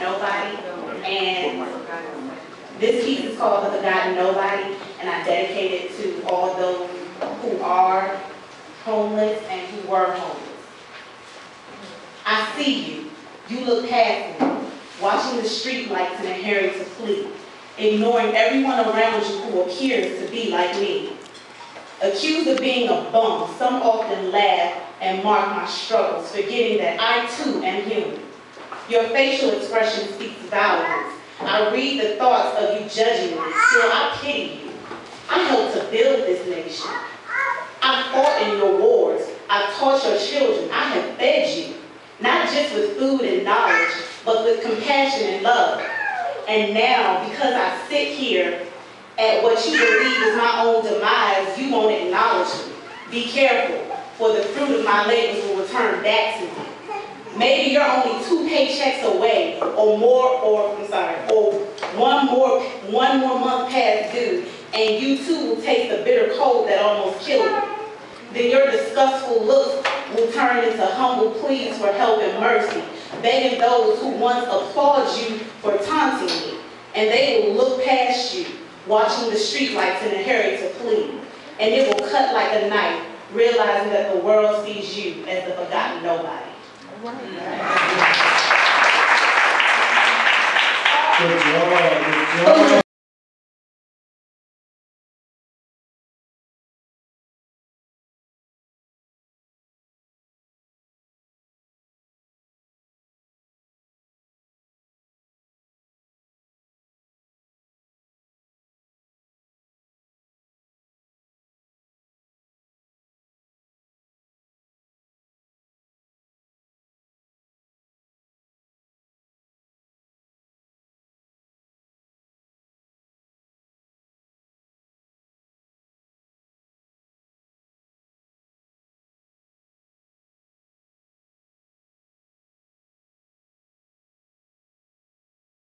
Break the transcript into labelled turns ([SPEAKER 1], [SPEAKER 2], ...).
[SPEAKER 1] Nobody. And this piece is called The Forgotten Nobody, and I dedicate it to all those who are homeless and who were homeless. I see you. You look past me, watching the street lights in a hurry to flee, ignoring everyone around you who appears to be like me. Accused of being a bum, some often laugh and mark my struggles, forgetting that I too am human. Your facial expression speaks volumes. I read the thoughts of you judging me, still I pity you. I helped to build this nation. I fought in your wars. I taught your children. I have fed you, not just with food and knowledge, but with compassion and love. And now, because I sit here at what you believe is my own demise, you won't acknowledge me. Be careful, for the fruit of my labors will return back to me. Maybe you're only 2 paychecks away, or one more month past due, and you too will taste the bitter cold that almost killed you. Then your disgustful looks will turn into humble pleas for help and mercy, begging those who once applaud you for taunting me, and they will look past you, watching the streetlights in a hurry to flee, and it will cut like a knife, realizing that the world sees you as the forgotten nobody.
[SPEAKER 2] Good job. Good job.